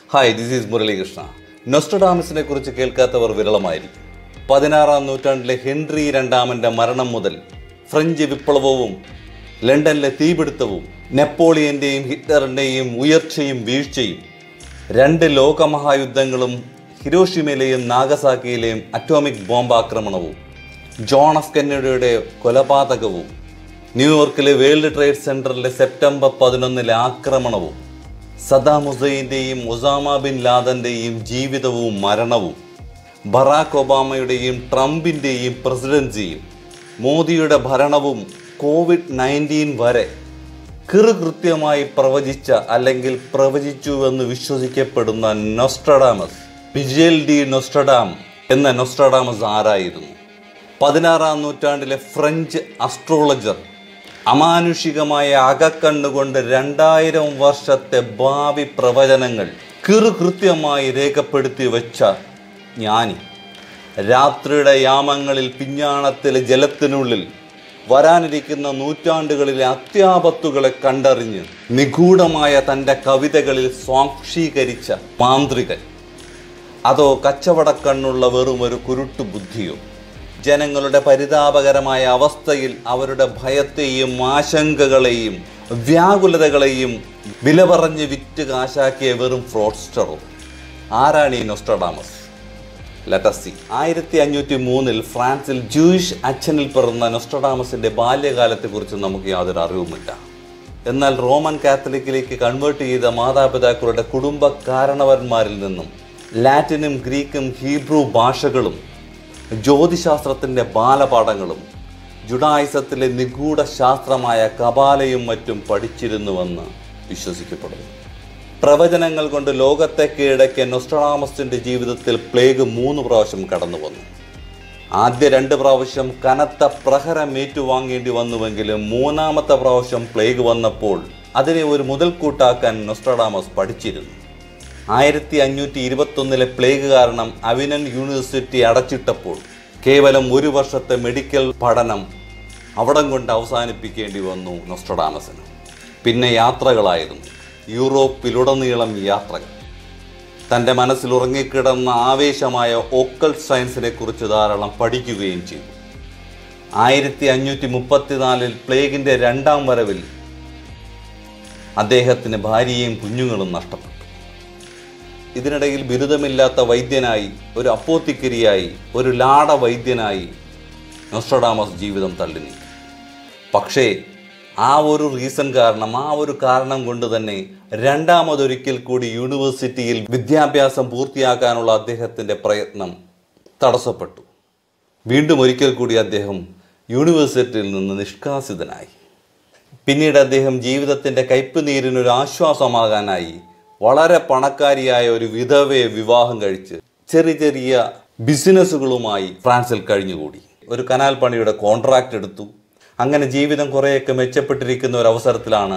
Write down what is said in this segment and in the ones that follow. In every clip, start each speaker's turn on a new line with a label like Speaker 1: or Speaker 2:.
Speaker 1: Hi, this is Muralikrishna. നൊസ്ട്രഡാമസിനെ കുറിച്ച് കേൾക്കാത്തവർ വിരളമായിരിക്കും. 16-ാം നൂറ്റാണ്ടിലെ ഹെൻറി രണ്ടാമൻ്റെ മരണം മുതൽ ഫ്രഞ്ച് വിപ്ലവവും ലണ്ടനിലെ തീപിടുത്തവും നെപ്പോളിയൻ്റെയും ഹിറ്റ്ലറിൻ്റെയും ഉയർച്ചയും വീഴ്ചയും, 2 ലോകമഹായുദ്ധങ്ങളും, ഹിരോഷിമയിലെയും നാഗസാക്കിയിലെയും അറ്റോമിക് ബോംബാക്രമണവും, ജോൺ എഫ് കെന്നഡിയുടെ കൊലപാതകവും, ന്യൂയോർക്കിലെ വേൾഡ് ട്രേഡ് സെൻറ്ററിലെ സെപ്റ്റംബർ 11 ആക്രമണവും, സദാം ഹുസൈൻ്റെയും ഒസാമ ബിൻ ലാദൻ്റെയും ജീവിതവും മരണവും, ബറാക്ക് ഒബാമയുടെയും ട്രംപിൻ്റെയും പ്രസിഡൻസിയും, മോദിയുടെ ഭരണവും COVID-19 വരെ കൃത്യമായി പ്രവചിച്ച അല്ലെങ്കിൽ പ്രവചിച്ചുവെന്ന് വിശ്വസിക്കപ്പെടുന്ന നോസ്ട്രഡാമസ്, മിഷേൽ ഡി നോസ്ട്രഡാം എന്ന നോസ്ട്രഡാമസ് ആരായിരുന്നു? 16-ാം നൂറ്റാണ്ടിലെ ഫ്രഞ്ച് അസ്ട്രോളജർ അമാനുഷികമായ അകക്കണ്ണുകൊണ്ട് 2000 വർഷത്തെ ഭാവി പ്രവചനങ്ങൾ കൃത്യമായി രേഖപ്പെടുത്തി വെച്ച ജ്ഞാനി. രാത്രിയുടെ യാമങ്ങളിൽ പിഞ്ഞാണത്തിലെ ജലത്തിനുള്ളിൽ വരാനിരിക്കുന്ന നൂറ്റാണ്ടുകളിലെ അത്യാപത്തുകളെ കണ്ടറിഞ്ഞ് നിഗൂഢമായ തൻ്റെ കവിതകളിൽ സ്വാംശീകരിച്ച മാന്ത്രികൻ, അതോ കച്ചവടക്കണ്ണുള്ള വെറുമൊരു കുരുട്ടു ബുദ്ധിയോ? ജനങ്ങളുടെ പരിതാപകരമായ അവസ്ഥയിൽ അവരുടെ ഭയത്തെയും ആശങ്കകളെയും വ്യാകുലതകളെയും വില പറഞ്ഞ് വിറ്റ് കാശാക്കിയ വെറും ഫ്രോഡ്സ്റ്ററോ? ആരാണ് ഈ നോസ്ട്രഡാമസ്? Let us see. 1503 ഫ്രാൻസിൽ ജൂയിഷ് അച്ഛനിൽ പിറന്ന നോസ്ട്രഡാമസിൻ്റെ ബാല്യകാലത്തെക്കുറിച്ച് നമുക്ക് യാതൊരു അറിവുമില്ല. എന്നാൽ റോമൻ കാത്തലിക്കിലേക്ക് കൺവേർട്ട് ചെയ്ത മാതാപിതാക്കളുടെ കുടുംബ കാരണവന്മാരിൽ നിന്നും ലാറ്റിനും ഗ്രീക്കും ഹീബ്രു ഭാഷകളും ജ്യോതിശാസ്ത്രത്തിൻ്റെ ബാലപാഠങ്ങളും ജുഡായിസത്തിലെ നിഗൂഢ ശാസ്ത്രമായ കബാലയും മറ്റും പഠിച്ചിരുന്നുവെന്ന് വിശ്വസിക്കപ്പെടുന്നു. പ്രവചനങ്ങൾ കൊണ്ട് ലോകത്തെ കീഴടക്കിയ നോസ്ട്രഡാമസിൻ്റെ ജീവിതത്തിൽ പ്ലേഗ് 3 പ്രാവശ്യം കടന്നു വന്നു. ആദ്യ 2 പ്രാവശ്യം കനത്ത പ്രഹരം ഏറ്റുവാങ്ങേണ്ടി വന്നുവെങ്കിലും 3-ാമത്തെ പ്രാവശ്യം പ്ലേഗ് വന്നപ്പോൾ അതിനെ ഒരു മുതൽക്കൂട്ടാക്കാൻ നോസ്ട്രഡാമസ് പഠിച്ചിരുന്നു. 1521 പ്ലേഗ് കാരണം അവിനൻ യൂണിവേഴ്സിറ്റി അടച്ചിട്ടപ്പോൾ കേവലം 1 വർഷത്തെ മെഡിക്കൽ പഠനം അവിടം കൊണ്ട് അവസാനിപ്പിക്കേണ്ടി വന്നു നോസ്ട്രഡാമസിന്. പിന്നെ യാത്രകളായിരുന്നു, യൂറോപ്പിലുടനീളം യാത്രകൾ. തൻ്റെ മനസ്സിൽ ഉറങ്ങിക്കിടന്ന ആവേശമായ ഓക്കൾട്ട് സയൻസിനെ കുറിച്ച് ധാരാളം പഠിക്കുകയും ചെയ്തു. 1534 പ്ലേഗിൻ്റെ 2-ാം വരവിൽ അദ്ദേഹത്തിന് ഭാര്യയും കുഞ്ഞുങ്ങളും നഷ്ടപ്പെട്ടു. ഇതിനിടയിൽ ബിരുദമില്ലാത്ത വൈദ്യനായി, ഒരു അപ്പോത്തിക്കരിയായി, ഒരു ലാട വൈദ്യനായി നോസ്ട്രഡാമസ് ജീവിതം തള്ളി നീക്കി. പക്ഷേ ആ ഒരു റീസൺ കാരണം, ആ ഒരു കാരണം കൊണ്ട് തന്നെ 2ാമതൊരിക്കൽ കൂടി യൂണിവേഴ്സിറ്റിയിൽ വിദ്യാഭ്യാസം പൂർത്തിയാക്കാനുള്ള അദ്ദേഹത്തിൻ്റെ പ്രയത്നം തടസ്സപ്പെട്ടു. വീണ്ടും ഒരിക്കൽ കൂടി അദ്ദേഹം യൂണിവേഴ്സിറ്റിയിൽ നിന്ന് നിഷ്കാസിതനായി. പിന്നീട് അദ്ദേഹം ജീവിതത്തിൻ്റെ കയ്പുനീരിനൊരു ആശ്വാസമാകാനായി വളരെ പണക്കാരിയായ ഒരു വിധവയെ വിവാഹം കഴിച്ച് ചെറിയ ബിസിനസ്സുകളുമായി ഫ്രാൻസിൽ കഴിഞ്ഞുകൂടി. ഒരു കനാൽ പണിയുടെ കോൺട്രാക്റ്റ് എടുത്തു. അങ്ങനെ ജീവിതം കുറേയൊക്കെ മെച്ചപ്പെട്ടിരിക്കുന്ന ഒരു അവസരത്തിലാണ്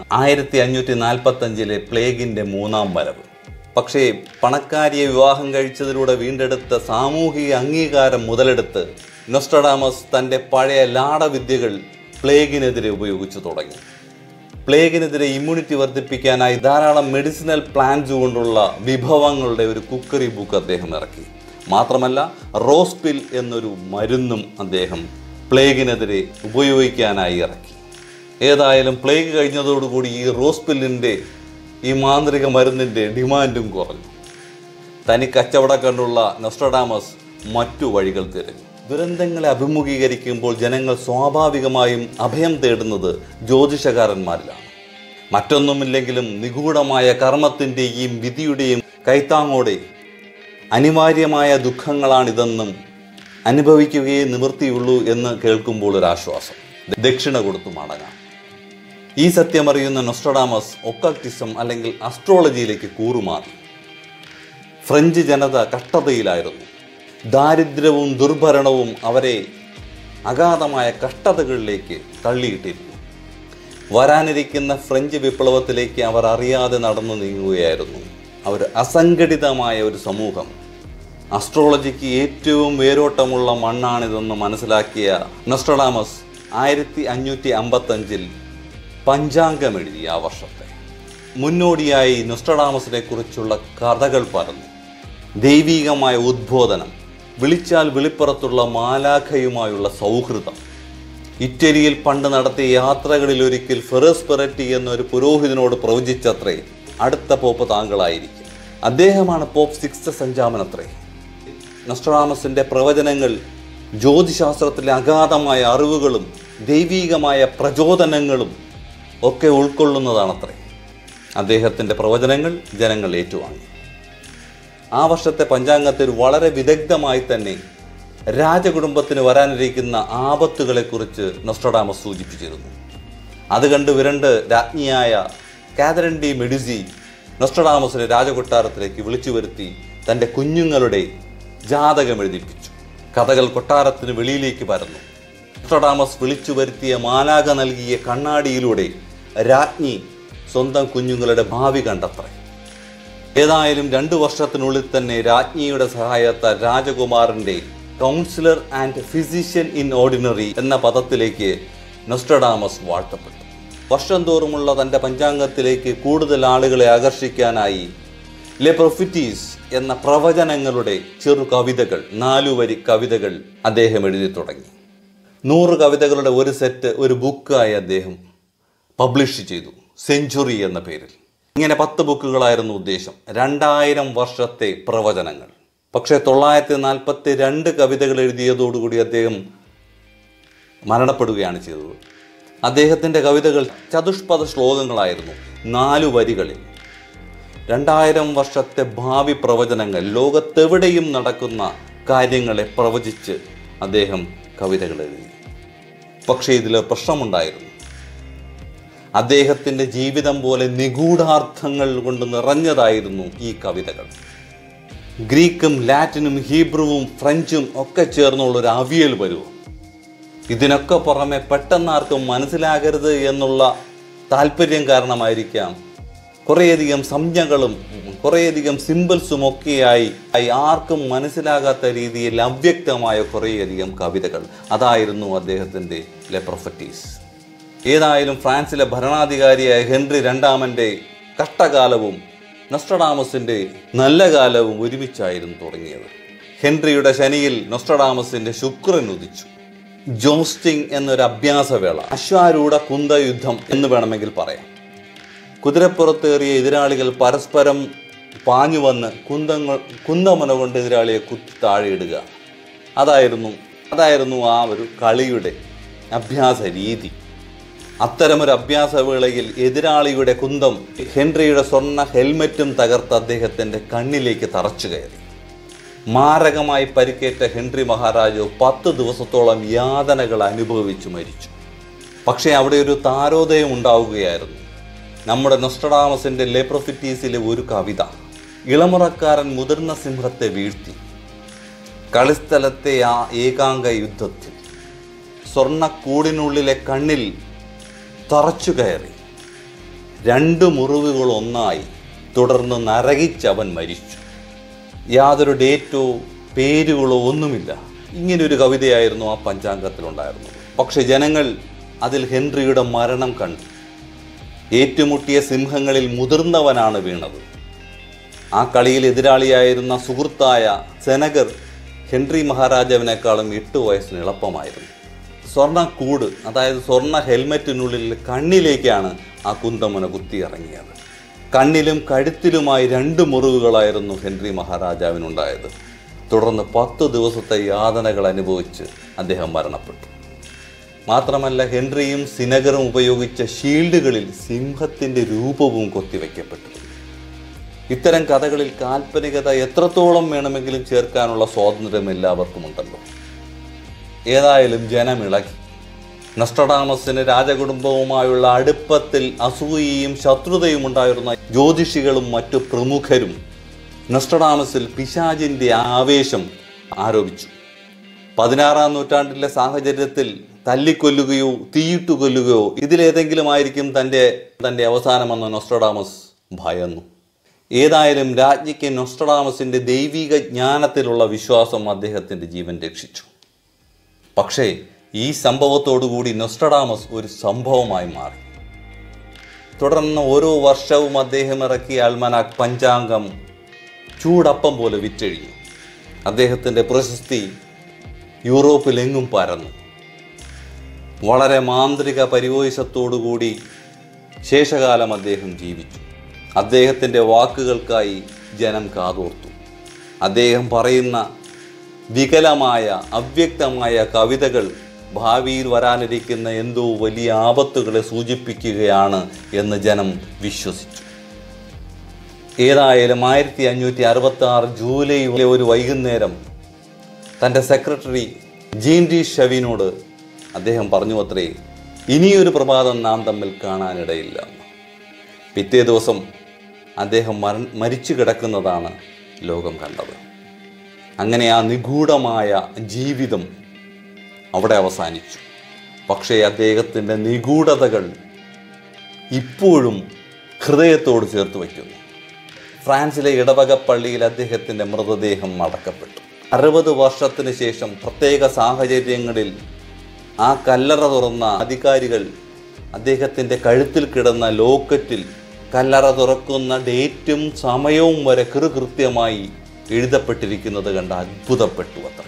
Speaker 1: 1545 പ്ലേഗിൻ്റെ 3-ാം വരവ്. പക്ഷേ പണക്കാരിയെ വിവാഹം കഴിച്ചതിലൂടെ വീണ്ടെടുത്ത സാമൂഹിക അംഗീകാരം മുതലെടുത്ത് നോസ്ട്രഡാമസ് തൻ്റെ പഴയ ലാടവിദ്യകൾ പ്ലേഗിനെതിരെ ഉപയോഗിച്ചു തുടങ്ങി. പ്ലേഗിനെതിരെ ഇമ്മ്യൂണിറ്റി വർദ്ധിപ്പിക്കാനായി ധാരാളം മെഡിസിനൽ പ്ലാന്റ്സ് കൊണ്ടുള്ള വിഭവങ്ങളുടെ ഒരു കുക്കറി ബുക്ക് അദ്ദേഹം ഇറക്കി. മാത്രമല്ല റോസ് പിൽ എന്നൊരു മരുന്നും അദ്ദേഹം പ്ലേഗിനെതിരെ ഉപയോഗിക്കാനായി ഇറക്കി. ഏതായാലും പ്ലേഗ് കഴിഞ്ഞതോടുകൂടി ഈ റോസ് പില്ലിൻ്റെ, ഈ മാന്ത്രിക മരുന്നിൻ്റെ ഡിമാൻഡും കുറഞ്ഞു. തനി കച്ചവടക്കണ്ടുള്ള നോസ്ട്രഡാമസ് മറ്റു വഴികൾ തിരഞ്ഞു. ദുരന്തങ്ങളെ അഭിമുഖീകരിക്കുമ്പോൾ ജനങ്ങൾ സ്വാഭാവികമായും അഭയം തേടുന്നത് ജ്യോതിഷകാരന്മാരിലാണ്. മറ്റൊന്നുമില്ലെങ്കിലും നിഗൂഢമായ കർമ്മത്തിൻ്റെയും വിധിയുടെയും കൈത്താങ്ങോടെ അനിവാര്യമായ ദുഃഖങ്ങളാണിതെന്നും അനുഭവിക്കുകയേ നിവൃത്തിയുള്ളൂ എന്ന് കേൾക്കുമ്പോൾ ഒരാശ്വാസം. ദക്ഷിണ കൊടുത്തു മടങ്ങാം. ഈ സത്യമറിയുന്ന നോസ്ട്രഡാമസ് ഒക്കൾട്ടിസം അല്ലെങ്കിൽ അസ്ട്രോളജിയിലേക്ക് കൂറുമാറി. ഫ്രഞ്ച് ജനത കഷ്ടതയിലായിരുന്നു. ദാരിദ്ര്യവും ദുർഭരണവും അവരെ അഗാധമായ കഷ്ടതകളിലേക്ക് തള്ളിയിട്ടിരുന്നു. വരാനിരിക്കുന്ന ഫ്രഞ്ച് വിപ്ലവത്തിലേക്ക് അവർ അറിയാതെ നടന്നു നീങ്ങുകയായിരുന്നു. അവർ അസംഘടിതമായ ഒരു സമൂഹം. അസ്ട്രോളജിക്ക് ഏറ്റവും വേരോട്ടമുള്ള മണ്ണാണിതെന്ന് മനസ്സിലാക്കിയ നോസ്ട്രഡാമസ് 1555 പഞ്ചാംഗം എഴുതി. ആ വർഷത്തെ മുന്നോടിയായി നോസ്ട്രഡാമസിനെ കുറിച്ചുള്ള കഥകൾ പറഞ്ഞു. ദൈവീകമായ ഉദ്ബോധനം, വിളിച്ചാൽ വെളിപ്പുറത്തുള്ള മാലാഖയുമായുള്ള സൗഹൃദം. ഇറ്റലിയിൽ പണ്ട് നടത്തിയ യാത്രകളിൽ ഒരിക്കൽ ഫെറസ്പെററ്റി എന്നൊരു പുരോഹിതനോട് പ്രവചിച്ചത്രേ, അടുത്ത പോപ്പ് താങ്കളായിരിക്കും. അദ്ദേഹമാണ് പോപ്പ് 6th സഞ്ചാമനത്രേ. നോസ്ട്രഡാമസിൻ്റെ പ്രവചനങ്ങൾ ജ്യോതിശാസ്ത്രത്തിലെ അഗാധമായ അറിവുകളും ദൈവീകമായ പ്രചോദനങ്ങളും ഒക്കെ ഉൾക്കൊള്ളുന്നതാണത്രേ. അദ്ദേഹത്തിൻ്റെ പ്രവചനങ്ങൾ ജനങ്ങൾ ഏറ്റുവാങ്ങി. ആ വർഷത്തെ പഞ്ചാംഗത്തിൽ വളരെ വിദഗ്ധമായി തന്നെ രാജകുടുംബത്തിന് വരാനിരിക്കുന്ന ആപത്തുകളെക്കുറിച്ച് നോസ്ട്രഡാമസ് സൂചിപ്പിച്ചിരുന്നു. അത് കണ്ട് വിരണ്ട് രാജ്ഞിയായ കാതറിൻ ഡി മെഡിസി നോസ്ട്രഡാമസിനെ രാജകൊട്ടാരത്തിലേക്ക് വിളിച്ചു വരുത്തി തൻ്റെ കുഞ്ഞുങ്ങളുടെ ജാതകം എഴുതിപ്പിച്ചു. കഥകൾ കൊട്ടാരത്തിന് വെളിയിലേക്ക് പരന്നു. നോസ്ട്രഡാമസ് വിളിച്ചു വരുത്തിയ മാലാഖ നൽകിയ കണ്ണാടിയിലൂടെ രാജ്ഞി സ്വന്തം കുഞ്ഞുങ്ങളുടെ ഭാവി കണ്ടത്രേ. ഏതായാലും 2 വർഷത്തിനുള്ളിൽ തന്നെ രാജ്ഞിയുടെ സഹായത്താൽ രാജകുമാരൻ്റെ counsellor and physician in ordinary എന്ന പദത്തിലേക്ക് നോസ്ട്രഡാമസ് വാഴ്ത്തപ്പെട്ടു. വർഷം തോറുമുള്ള തൻ്റെ പഞ്ചാംഗത്തിലേക്ക് കൂടുതൽ ആളുകളെ ആകർഷിക്കാനായി ലെ പ്രൊഫിറ്റീസ് എന്ന പ്രവചനങ്ങളുടെ ചെറു കവിതകൾ, 4 വരി കവിതകൾ അദ്ദേഹം എഴുതി തുടങ്ങി. 100 കവിതകളുടെ ഒരു സെറ്റ് ഒരു ബുക്കായി അദ്ദേഹം പബ്ലിഷ് ചെയ്തു, സെഞ്ചുറി എന്ന പേരിൽ. ഇങ്ങനെ 10 ബുക്കുകളായിരുന്നു ഉദ്ദേശം. 2000 വർഷത്തെ പ്രവചനങ്ങൾ. പക്ഷേ 942 കവിതകൾ എഴുതിയതോടുകൂടി അദ്ദേഹം മരണപ്പെടുകയാണ് ചെയ്തത്. അദ്ദേഹത്തിൻ്റെ കവിതകൾ ചതുഷ്പദ ശ്ലോകങ്ങളായിരുന്നു, 4 വരികളിൽ. 2000 വർഷത്തെ ഭാവി പ്രവചനങ്ങൾ, ലോകത്തെവിടെയും നടക്കുന്ന കാര്യങ്ങളെ പ്രവചിച്ച് അദ്ദേഹം കവിതകൾ എഴുതി. പക്ഷേ ഇതിൽ പ്രശ്നമുണ്ടായിരുന്നു. അദ്ദേഹത്തിൻ്റെ ജീവിതം പോലെ നിഗൂഢാർത്ഥങ്ങൾ കൊണ്ട് നിറഞ്ഞതായിരുന്നു ഈ കവിതകൾ. ഗ്രീക്കും ലാറ്റിനും ഹീബ്രുവും ഫ്രഞ്ചും ഒക്കെ ചേർന്നുള്ളൊരു അവിയൽ വരുമോ? ഇതിനൊക്കെ പുറമെ പെട്ടെന്നാർക്കും മനസ്സിലാകരുത് എന്നുള്ള താല്പര്യം കാരണമായിരിക്കാം കുറേയധികം സംജ്ഞകളും കുറേയധികം സിമ്പിൾസും ഒക്കെയായി ആർക്കും മനസ്സിലാകാത്ത രീതിയിൽ അവ്യക്തമായ കുറേയധികം കവിതകൾ. അതായിരുന്നു അദ്ദേഹത്തിൻ്റെ ലെ പ്രൊഫറ്റീസ്. ഏതായാലും ഫ്രാൻസിലെ ഭരണാധികാരിയായ ഹെൻറി 2ാമൻ്റെ കഷ്ടകാലവും നോസ്ട്രഡാമസിൻ്റെ നല്ല കാലവും ഒരുമിച്ചായിരുന്നു തുടങ്ങിയത്. ഹെൻറിയുടെ ശനിയിൽ നോസ്ട്രഡാമസിൻ്റെ ശുക്രൻ ഉദിച്ചു. ജോസ്റ്റിംഗ് എന്നൊരു അഭ്യാസവേള, അശ്വാരൂഢ കുന്തയുദ്ധം എന്ന് വേണമെങ്കിൽ പറയാം. കുതിരപ്പുറത്തേറിയ എതിരാളികൾ പരസ്പരം പാഞ്ഞു വന്ന് കുന്തമുന കൊണ്ട് എതിരാളിയെ കുത്തി താഴെയിടുക. അതായിരുന്നു ആ ഒരു കളിയുടെ അഭ്യാസ രീതി. അത്തരമൊരു അഭ്യാസവേളയിൽ എതിരാളിയുടെ കുന്തം ഹെൻറിയുടെ സ്വർണ്ണ ഹെൽമെറ്റും തകർത്ത് അദ്ദേഹത്തിൻ്റെ കണ്ണിലേക്ക് തറച്ചു കയറി. മാരകമായി പരിക്കേറ്റ ഹെൻറി മഹാരാജു 10 ദിവസത്തോളം യാതനകൾ അനുഭവിച്ചു മരിച്ചു. പക്ഷേ അവിടെ ഒരു താരോദയം ഉണ്ടാവുകയായിരുന്നു. നമ്മുടെ നോസ്ട്രഡാമസിൻ്റെ ലെ പ്രൊഫിറ്റീസിലെ ഒരു കവിത, ഇളമുറക്കാരൻ മുതിർന്ന സിംഹത്തെ വീഴ്ത്തി. കളിസ്ഥലത്തെ ആ ഏകാംഗ യുദ്ധത്തിൽ സ്വർണ്ണക്കൂടിനുള്ളിലെ കണ്ണിൽ തറച്ചു കയറി 2 മുറിവുകൾ ഒന്നായി. തുടർന്ന് നരകിച്ചവൻ മരിച്ചു. യാതൊരു ഡേറ്റോ പേരുകളോ ഒന്നുമില്ല. ഇങ്ങനെയൊരു കവിതയായിരുന്നു ആ പഞ്ചാംഗത്തിലുണ്ടായിരുന്നത്. പക്ഷെ ജനങ്ങൾ അതിൽ ഹെൻറിയുടെ മരണം കണ്ടു. ഏറ്റുമുട്ടിയ സിംഹങ്ങളിൽ മുതിർന്നവനാണ് വീണത്. ആ കളിയിൽ എതിരാളിയായിരുന്ന സുഹൃത്തായ സെനഗർ ഹെൻറി മഹാരാജാവിനേക്കാളും 8 വയസ്സിന് എളുപ്പമായിരുന്നു. സ്വർണ്ണക്കൂട്, അതായത് സ്വർണ്ണ ഹെൽമെറ്റിനുള്ളിൽ കണ്ണിലേക്കാണ് ആ കുന്തമുന കുത്തിയിറങ്ങിയത്. കണ്ണിലും കഴുത്തിലുമായി 2 മുറിവുകളായിരുന്നു ഹെൻറി മഹാരാജാവിനുണ്ടായത്. തുടർന്ന് 10 ദിവസത്തെ യാതനകൾ അനുഭവിച്ച് അദ്ദേഹം മരണപ്പെട്ടു. മാത്രമല്ല, ഹെൻറിയും സിനഗറും ഉപയോഗിച്ച ഷീൽഡുകളിൽ സിംഹത്തിൻ്റെ രൂപവും കൊത്തിവെക്കപ്പെട്ടിരുന്നു. ഇത്തരം കഥകളിൽ കാൽപ്പനികത എത്രത്തോളം വേണമെങ്കിലും ചേർക്കാനുള്ള സ്വാതന്ത്ര്യം എല്ലാവർക്കും ഉണ്ടല്ലോ. ഏതായാലും ജനമിളകി. നോസ്ട്രഡാമസിന് രാജകുടുംബവുമായുള്ള അടുപ്പത്തിൽ അസൂയയും ശത്രുതയും ഉണ്ടായിരുന്ന ജ്യോതിഷികളും മറ്റു പ്രമുഖരും നോസ്ട്രഡാമസിൽ പിശാചിൻ്റെ ആവേശം ആരോപിച്ചു. 16-ാം നൂറ്റാണ്ടിലെ സാഹചര്യത്തിൽ തല്ലിക്കൊല്ലുകയോ തീയിട്ടു കൊല്ലുകയോ ഇതിലേതെങ്കിലും ആയിരിക്കും തൻ്റെ അവസാനമെന്ന് നോസ്ട്രഡാമസ് ഭയന്നു. ഏതായാലും രാജ്ഞിക്ക് നോസ്ട്രഡാമസിൻ്റെ ദൈവിക ജ്ഞാനത്തിലുള്ള വിശ്വാസം അദ്ദേഹത്തിൻ്റെ ജീവൻ രക്ഷിച്ചു. പക്ഷേ ഈ സംഭവത്തോടുകൂടി നോസ്ട്രഡാമസ് ഒരു സംഭവമായി മാറി. തുടർന്ന് ഓരോ വർഷവും അദ്ദേഹം ഇറക്കിയ അൽമനാക് പഞ്ചാംഗം ചൂടപ്പം പോലെ വിറ്റഴിഞ്ഞു. അദ്ദേഹത്തിൻ്റെ പ്രശസ്തി യൂറോപ്പിലെങ്ങും പരന്നു. വളരെ മാന്ത്രിക പരിവേഷത്തോടുകൂടി ശേഷകാലം അദ്ദേഹം ജീവിച്ചു. അദ്ദേഹത്തിൻ്റെ വാക്കുകൾക്കായി ജനം കാതോർത്തു. അദ്ദേഹം പറയുന്ന വികലമായ അവ്യക്തമായ കവിതകൾ ഭാവിയിൽ വരാനിരിക്കുന്ന എന്തോ വലിയ ആപത്തുകളെ സൂചിപ്പിക്കുകയാണ് എന്ന് ജനം വിശ്വസിച്ചു. ഏതായാലും 1566 ജൂലൈയിലെ ഒരു വൈകുന്നേരം തൻ്റെ സെക്രട്ടറി ജീൻ ഡി ഷെവിനോട് അദ്ദേഹം പറഞ്ഞു അത്രേ, ഇനിയൊരു പ്രഭാതം നാം തമ്മിൽ കാണാനിടയില്ല. പിറ്റേ ദിവസം അദ്ദേഹം മരിച്ചു കിടക്കുന്നതാണ് ലോകം കണ്ടത്. അങ്ങനെ ആ നിഗൂഢമായ ജീവിതം അവിടെ അവസാനിച്ചു. പക്ഷേ അദ്ദേഹത്തിൻ്റെ നിഗൂഢതകൾ ഇപ്പോഴും ഹൃദയത്തോട് ചേർത്ത് വയ്ക്കുന്നു. ഫ്രാൻസിലെ ഇടവക പള്ളിയിൽ അദ്ദേഹത്തിൻ്റെ മൃതദേഹം അടക്കപ്പെട്ടു. 60 വർഷത്തിന് ശേഷം പ്രത്യേക സാഹചര്യങ്ങളിൽ ആ കല്ലറ തുറന്ന അധികാരികൾ അദ്ദേഹത്തിൻ്റെ കഴുത്തിൽ കിടന്ന ലോക്കറ്റിൽ കല്ലറ തുറക്കുന്ന ഡേറ്റും സമയവും വരെ കൃത്യമായി എഴുതപ്പെട്ടിരിക്കുന്നത് കണ്ട് അത്ഭുതപ്പെട്ടു അത്ര.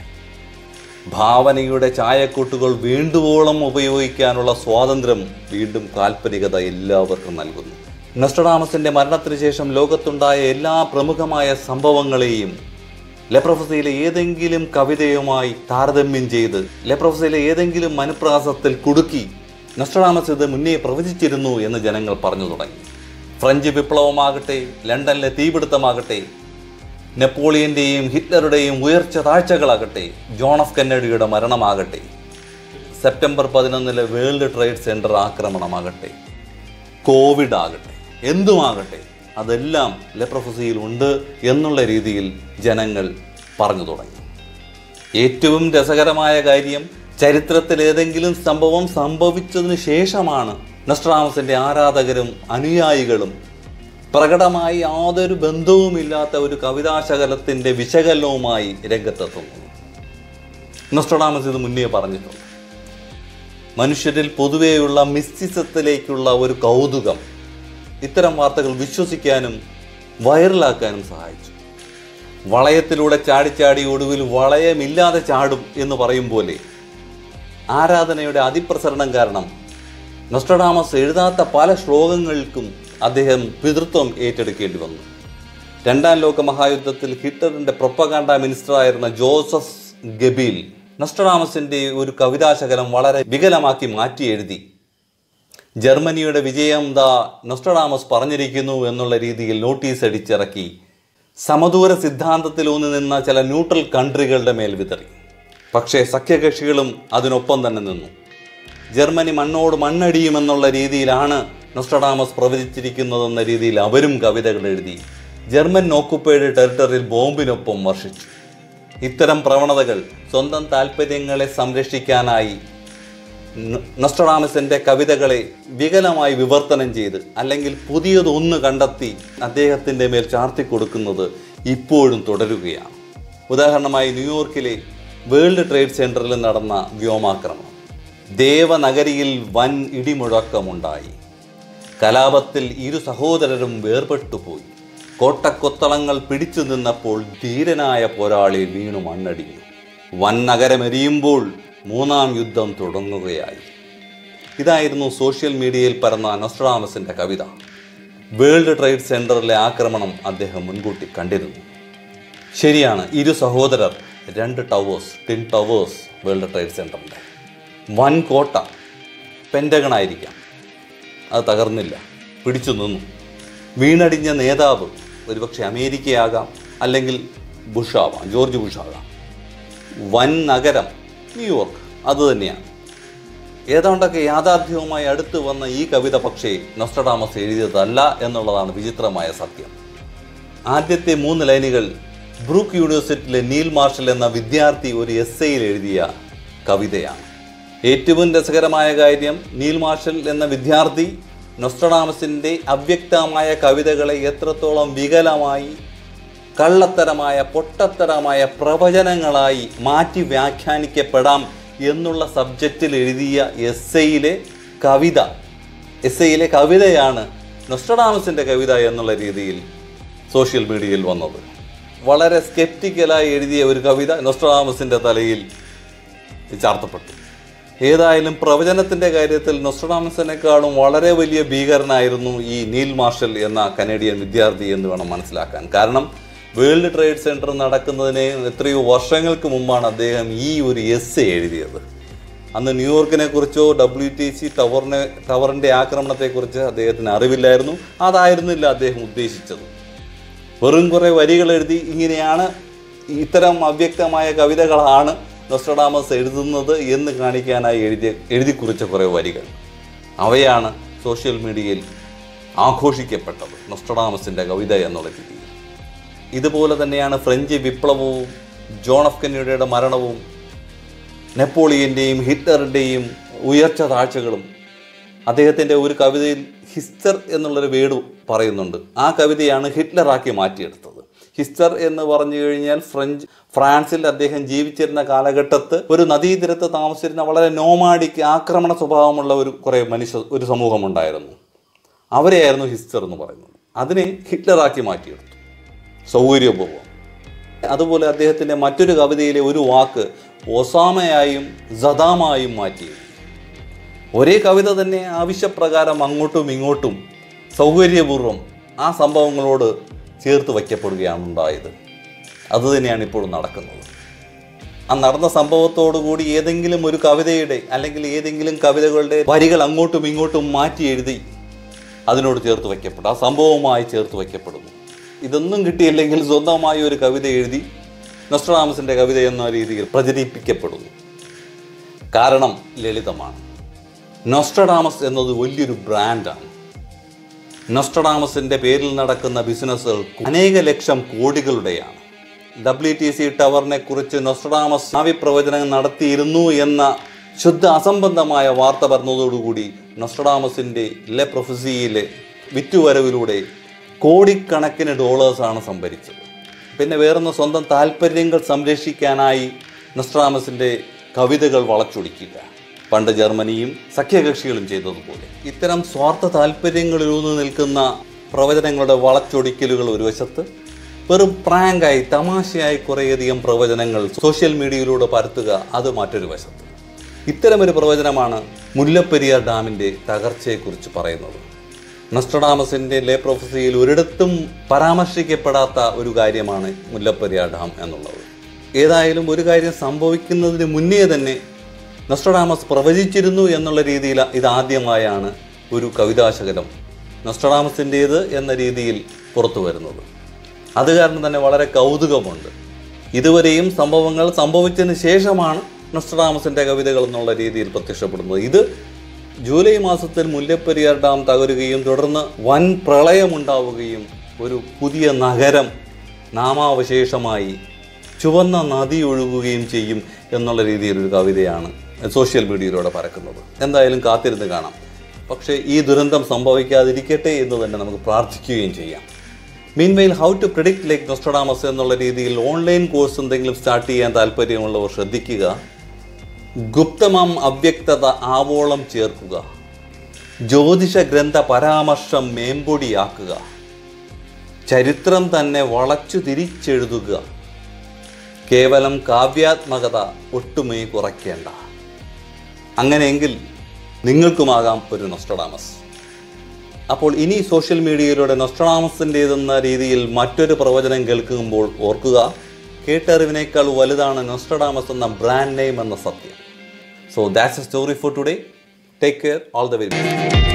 Speaker 1: ഭാവനയുടെ ചായക്കൂട്ടുകൾ വേണ്ടുവോളം ഉപയോഗിക്കാനുള്ള സ്വാതന്ത്ര്യം വീണ്ടും കാൽപ്പനികത എല്ലാവർക്കും നൽകുന്നു. നോസ്ട്രഡാമസിൻ്റെ മരണത്തിന് ശേഷം ലോകത്തുണ്ടായ എല്ലാ പ്രമുഖമായ സംഭവങ്ങളെയും ലെ പ്രൊഫസിയിലെ ഏതെങ്കിലും കവിതയുമായി താരതമ്യം ചെയ്ത് ലെ പ്രൊഫസിയിലെ ഏതെങ്കിലും മനപ്രാസത്തിൽ കുടുക്കി നോസ്ട്രഡാമസ് ഇത് മുന്നേ പ്രവചിച്ചിരുന്നു എന്ന് ജനങ്ങൾ പറഞ്ഞു തുടങ്ങി. ഫ്രഞ്ച് വിപ്ലവമാകട്ടെ, ലണ്ടനിലെ തീപിടുത്തമാകട്ടെ, നെപ്പോളിയൻ്റെയും ഹിറ്റ്ലറുടെയും ഉയർച്ച താഴ്ചകളാകട്ടെ, ജോൺ എഫ് കെന്നഡിയുടെ മരണമാകട്ടെ, സെപ്റ്റംബർ 11 വേൾഡ് ട്രേഡ് സെൻറ്റർ ആക്രമണമാകട്ടെ, കോവിഡ് ആകട്ടെ, എന്തുമാകട്ടെ, അതെല്ലാം ലെ പ്രൊഫസിയിൽ ഉണ്ട് എന്നുള്ള രീതിയിൽ ജനങ്ങൾ പറഞ്ഞു തുടങ്ങി. ഏറ്റവും രസകരമായ കാര്യം, ചരിത്രത്തിൽ ഏതെങ്കിലും സംഭവം സംഭവിച്ചതിന് ശേഷമാണ് നോസ്ട്രഡാമസിൻ്റെ ആരാധകരും അനുയായികളും പ്രകടമായി യാതൊരു ബന്ധവുമില്ലാത്ത ഒരു കവിതാശകലത്തിൻ്റെ വിശകലനവുമായി രംഗത്തെത്തുന്നു. നോസ്ട്രഡാമസ് ഇത് മുന്നേ പറഞ്ഞിട്ടുണ്ട്. മനുഷ്യരിൽ പൊതുവെയുള്ള മിസ്റ്റിസത്തിലേക്കുള്ള ഒരു കൗതുകം ഇത്തരം വാർത്തകൾ വിശ്വസിക്കാനും വൈറലാക്കാനും സഹായിച്ചു. വളയത്തിലൂടെ ചാടിച്ചാടി ഒടുവിൽ വളയമില്ലാതെ ചാടും എന്ന് പറയും പോലെ ആരാധനയുടെ അതിപ്രസരണം കാരണം നോസ്ട്രഡാമസ് എഴുതാത്ത പല ശ്ലോകങ്ങൾക്കും അദ്ദേഹം പിതൃത്വം ഏറ്റെടുക്കേണ്ടി വന്നു. 2ാം ലോക മഹായുദ്ധത്തിൽ ഹിറ്റ്ലറിൻ്റെ പ്രൊപ്പഗാൻഡ മിനിസ്റ്ററായിരുന്ന ജോസഫ് ഗബീൽ നോസ്ട്രഡാമസിൻ്റെ ഒരു കവിതാശകലം വളരെ വികലമാക്കി മാറ്റി എഴുതി. ജർമ്മനിയുടെ വിജയം നോസ്ട്രഡാമസ് പറഞ്ഞിരിക്കുന്നു എന്നുള്ള രീതിയിൽ നോട്ടീസ് അടിച്ചിറക്കി സമദൂര സിദ്ധാന്തത്തിലൂന്നി നിന്ന ചില ന്യൂട്രൽ കൺട്രികളുടെ മേൽ വിതറി. പക്ഷേ സഖ്യകക്ഷികളും അതിനൊപ്പം തന്നെ നിന്നു. ജർമ്മനി മണ്ണോട് മണ്ണടിയുമെന്നുള്ള രീതിയിലാണ് നോസ്ട്രഡാമസ് പ്രവചിച്ചിരിക്കുന്നതെന്ന രീതിയിൽ അവരും കവിതകൾ എഴുതി ജർമ്മൻ ഓക്കുപ്പൈഡ് ടെറിട്ടറിയിൽ ബോംബിനൊപ്പം വർഷിച്ചു. ഇത്തരം പ്രവണതകൾ സ്വന്തം താല്പര്യങ്ങളെ സംരക്ഷിക്കാനായി നോസ്ട്രഡാമസിൻ്റെ കവിതകളെ വികലമായി വിവർത്തനം ചെയ്ത് അല്ലെങ്കിൽ പുതിയതൊന്ന് കണ്ടെത്തി അദ്ദേഹത്തിൻ്റെ മേൽ ചാർത്തിക്കൊടുക്കുന്നത് ഇപ്പോഴും തുടരുകയാണ്. ഉദാഹരണമായി ന്യൂയോർക്കിലെ വേൾഡ് ട്രേഡ് സെൻറ്ററിൽ നടന്ന വ്യോമാക്രമണം, ദേവനഗരിയിൽ വൻ ഇടിമുഴക്കമുണ്ടായി, കലാപത്തിൽ 2 സഹോദരരും വേർപെട്ടുപോയി, കോട്ടക്കൊത്തളങ്ങൾ പിടിച്ചു നിന്നപ്പോൾ ധീരനായ പോരാളി വീണു മണ്ണടിഞ്ഞു, വൻ നഗരമെരിയുമ്പോൾ 3ാം യുദ്ധം തുടങ്ങുകയായി. ഇതായിരുന്നു സോഷ്യൽ മീഡിയയിൽ പരന്ന നോസ്ട്രഡാമസിൻ്റെ കവിത. വേൾഡ് ട്രേഡ് സെൻറ്ററിലെ ആക്രമണം അദ്ദേഹം മുൻകൂട്ടി കണ്ടിരുന്നു. ശരിയാണ്, 2 സഹോദരർ, 2 towers, twin towers world trade സെൻറ്ററിൻ്റെ. വൻ കോട്ട, പെൻറ്റഗണായിരിക്കാം, അത് തകർന്നില്ല, പിടിച്ചു നിന്നു. വീണടിഞ്ഞ നേതാവ് ഒരുപക്ഷെ അമേരിക്കയാകാം, അല്ലെങ്കിൽ ബുഷാവാം, ജോർജ് ബുഷാകാം. വൻ നഗരം ന്യൂയോർക്ക്, അതുതന്നെയാണ്. ഏതാണ്ടൊക്കെ യാഥാർത്ഥ്യവുമായി അടുത്ത് വന്ന ഈ കവിത പക്ഷേ നോസ്ട്രഡാമസ് എഴുതിയതല്ല എന്നുള്ളതാണ് വിചിത്രമായ സത്യം. ആദ്യത്തെ 3 ലൈനുകൾ ബ്രൂക്ക് യൂണിവേഴ്സിറ്റിയിലെ നീൽ മാർഷൽ എന്ന വിദ്യാർത്ഥി ഒരു എസ്സേയിൽ എഴുതിയ കവിതയാണ്. ഏറ്റവും രസകരമായ കാര്യം, നീൽ മാർഷൽ എന്ന വിദ്യാർത്ഥി നോസ്ട്രഡാമസിൻ്റെ അവ്യക്തമായ കവിതകളെ എത്രത്തോളം വികലമായി, കള്ളത്തരമായ, പൊട്ടത്തരമായ പ്രവചനങ്ങളായി മാറ്റി വ്യാഖ്യാനിക്കപ്പെടാം എന്നുള്ള സബ്ജക്റ്റിൽ എഴുതിയ എസ്സേയിലെ കവിതയാണ് നോസ്ട്രഡാമസിൻ്റെ കവിത എന്നുള്ള രീതിയിൽ സോഷ്യൽ മീഡിയയിൽ വന്നത്. വളരെ സ്കെപ്റ്റിക്കലായി എഴുതിയ ഒരു കവിത നോസ്ട്രഡാമസിൻ്റെ തലയിൽ ചാർത്തപ്പെട്ടു. ഏതായാലും പ്രവചനത്തിൻ്റെ കാര്യത്തിൽ നോസ്ട്രഡാമസിനേക്കാളും വളരെ വലിയ ഭീകരനായിരുന്നു ഈ നീൽ മാർഷൽ എന്ന കനേഡിയൻ വിദ്യാർത്ഥി എന്ന് വേണം മനസ്സിലാക്കാൻ. കാരണം വേൾഡ് ട്രേഡ് സെൻറ്റർ നടക്കുന്നതിന് എത്രയോ വർഷങ്ങൾക്ക് മുമ്പാണ് അദ്ദേഹം ഈ ഒരു എസ്സേ എഴുതിയത്. അന്ന് ന്യൂയോർക്കിനെ കുറിച്ചോ WTC ടവറിൻ്റെ ആക്രമണത്തെക്കുറിച്ച് അദ്ദേഹത്തിന് അറിവില്ലായിരുന്നു. അതായിരുന്നില്ല അദ്ദേഹം ഉദ്ദേശിച്ചത്. വെറും കുറേ വരികൾ എഴുതി ഇങ്ങനെയാണ്, ഇത്തരം അവ്യക്തമായ കവിതകളാണ് നോസ്ട്രഡാമസ് എഴുതുന്നത് എന്ന് കാണിക്കാനായി എഴുതി കുറിച്ച കുറേ വരികൾ. അവയാണ് സോഷ്യൽ മീഡിയയിൽ ആഘോഷിക്കപ്പെട്ടത് നോസ്ട്രഡാമസിൻ്റെ കവിത എന്നുള്ള രീതിയിൽ. ഇതുപോലെ തന്നെയാണ് ഫ്രഞ്ച് വിപ്ലവവും ജോൺ എഫ് കെന്നഡിയുടെ മരണവും നെപ്പോളിയൻ്റെയും ഹിറ്റ്ലറിൻ്റെയും ഉയർച്ച താഴ്ചകളും. അദ്ദേഹത്തിൻ്റെ ഒരു കവിതയിൽ ഹിസ്റ്റർ എന്നുള്ളൊരു വേർഡ് പറയുന്നുണ്ട്. ആ കവിതയാണ് ഹിറ്റ്ലറാക്കി മാറ്റിയെടുത്തത്. ഹിസ്റ്റർ എന്ന് പറഞ്ഞു കഴിഞ്ഞാൽ ഫ്രാൻസിൽ അദ്ദേഹം ജീവിച്ചിരുന്ന കാലഘട്ടത്ത് ഒരു നദീതീരത്ത് താമസിച്ചിരുന്ന വളരെ നോമാഡിക്ക് ആക്രമണ സ്വഭാവമുള്ള ഒരു സമൂഹമുണ്ടായിരുന്നു. അവരെയായിരുന്നു ഹിസ്റ്റർ എന്ന് പറയുന്നത്. അതിനെ ഹിറ്റ്ലറാക്കി മാറ്റിയെടുത്തു, സൗകര്യപൂർവ്വം. അതുപോലെ അദ്ദേഹത്തിൻ്റെ മറ്റൊരു കവിതയിലെ ഒരു വാക്ക് ഒസാമയായും സദാമായും മാറ്റി. ഒരേ കവിത തന്നെ ആവശ്യപ്രകാരം അങ്ങോട്ടും ഇങ്ങോട്ടും സൗകര്യപൂർവ്വം ആ സംഭവങ്ങളോട് ചേർത്ത് വയ്ക്കപ്പെടുകയാണ് ഉണ്ടായത്. അതുതന്നെയാണ് ഇപ്പോഴും നടക്കുന്നത്. ആ നടന്ന സംഭവത്തോടുകൂടി ഏതെങ്കിലും ഒരു കവിതയുടെ അല്ലെങ്കിൽ ഏതെങ്കിലും കവിതകളുടെ വരികൾ അങ്ങോട്ടും ഇങ്ങോട്ടും മാറ്റി എഴുതി അതിനോട് ചേർത്ത് വയ്ക്കപ്പെടും, ആ സംഭവവുമായി ചേർത്ത് വയ്ക്കപ്പെടുന്നു. ഇതൊന്നും കിട്ടിയില്ലെങ്കിൽ സ്വന്തമായി ഒരു കവിത എഴുതി നോസ്ട്രഡാമസിൻ്റെ കവിത എന്ന രീതിയിൽ പ്രചരിപ്പിക്കപ്പെടുന്നു. കാരണം ലളിതമാണ്. നോസ്ട്രഡാമസ് എന്നത് വലിയൊരു ബ്രാൻഡാണ്. നോസ്ട്രഡാമസിൻ്റെ പേരിൽ നടക്കുന്ന ബിസിനസ്സുകൾ അനേക ലക്ഷം കോടികളുടെയാണ്. WTC ടവറിനെ കുറിച്ച് നോസ്ട്രഡാമസ് ഭാവിപ്രവചനം നടത്തിയിരുന്നു എന്ന ശുദ്ധ അസംബന്ധമായ വാർത്ത പറഞ്ഞതോടുകൂടി നോസ്ട്രഡാമസിൻ്റെ ലെ പ്രൊഫസിയിലെ വിറ്റുവരവിലൂടെ കോടിക്കണക്കിന് ഡോളേഴ്സാണ് സംഭരിച്ചത്. പിന്നെ വേറൊന്ന്, സ്വന്തം താല്പര്യങ്ങൾ സംരക്ഷിക്കാനായി നോസ്ട്രഡാമസിൻ്റെ കവിതകൾ വളച്ചൊടിക്കുക. പണ്ട് ജർമ്മനിയും സഖ്യകക്ഷികളും ചെയ്തതുപോലെ ഇത്തരം സ്വാർത്ഥ താല്പര്യങ്ങളിലൂന്ന് നിൽക്കുന്ന പ്രവചനങ്ങളുടെ വളച്ചൊടിക്കലുകൾ ഒരു വശത്ത്, വെറും പ്രാങ്കായി തമാശയായി കുറേയധികം പ്രവചനങ്ങൾ സോഷ്യൽ മീഡിയയിലൂടെ പരത്തുക അത് മറ്റൊരു വശത്ത്. ഇത്തരമൊരു പ്രവചനമാണ് മുല്ലപ്പെരിയാർ ഡാമിൻ്റെ തകർച്ചയെക്കുറിച്ച് പറയുന്നത്. നോസ്ട്രഡാമസിൻ്റെ ലെ പ്രൊഫസിയിൽ ഒരിടത്തും പരാമർശിക്കപ്പെടാത്ത ഒരു കാര്യമാണ് മുല്ലപ്പെരിയാർ ഡാം എന്നുള്ളത്. ഏതായാലും ഒരു കാര്യം സംഭവിക്കുന്നതിന് മുന്നേ തന്നെ നോസ്ട്രഡാമസ് പ്രവചിച്ചിരുന്നു എന്നുള്ള രീതിയിൽ ഇതാദ്യമായാണ് ഒരു കവിതാശകലം നോസ്ട്രഡാമസിൻ്റേത് എന്ന രീതിയിൽ പുറത്തു വരുന്നത്. അത് കാരണം തന്നെ വളരെ കൗതുകമുണ്ട്. ഇതുവരെയും സംഭവങ്ങൾ സംഭവിച്ചതിന് ശേഷമാണ് നോസ്ട്രഡാമസിൻ്റെ കവിതകൾ എന്നുള്ള രീതിയിൽ പ്രത്യക്ഷപ്പെടുന്നത്. ഇത് ജൂലൈ മാസത്തിൽ മുല്ലപ്പെരിയാർ ഡാം തകരുകയും തുടർന്ന് വൻ പ്രളയമുണ്ടാവുകയും ഒരു പുതിയ നഗരം നാമാവശേഷമായി ചുവന്ന നദി ഒഴുകുകയും ചെയ്യും എന്നുള്ള രീതിയിലൊരു കവിതയാണ് സോഷ്യൽ മീഡിയയിലൂടെ പരക്കുന്നത്. എന്തായാലും കാത്തിരുന്ന് കാണാം. പക്ഷേ ഈ ദുരന്തം സംഭവിക്കാതിരിക്കട്ടെ എന്ന് തന്നെ നമുക്ക് പ്രാർത്ഥിക്കുകയും ചെയ്യാം. Meanwhile how to predict like Nostradamus എന്നുള്ള രീതിയിൽ ഓൺലൈൻ കോഴ്സ് എന്തെങ്കിലും സ്റ്റാർട്ട് ചെയ്യാൻ താല്പര്യമുള്ളവർ ശ്രദ്ധിക്കുക. ഗുപ്തമാം അവ്യക്തത ആവോളം ചേർക്കുക, ജ്യോതിഷ ഗ്രന്ഥ പരാമർശം മേമ്പൊടിയാക്കുക, ചരിത്രം തന്നെ വളച്ചു തിരിച്ചെഴുതുക, കേവലം കാവ്യാത്മകത ഒട്ടുമേ കുറയ്ക്കേണ്ട. അങ്ങനെയെങ്കിൽ നിങ്ങൾക്കുമാകാം ഒരു നോസ്ട്രഡാമസ്. അപ്പോൾ ഇനി സോഷ്യൽ മീഡിയയിലൂടെ നോസ്ട്രഡാമസിൻ്റേതെന്ന രീതിയിൽ മറ്റൊരു പ്രവചനം കേൾക്കുമ്പോൾ ഓർക്കുക, കേട്ടറിവിനേക്കാൾ വലുതാണ് നോസ്ട്രഡാമസ് എന്ന ബ്രാൻഡ് നെയിം എന്ന സത്യം. So that's the story for today. Take care. All the very best.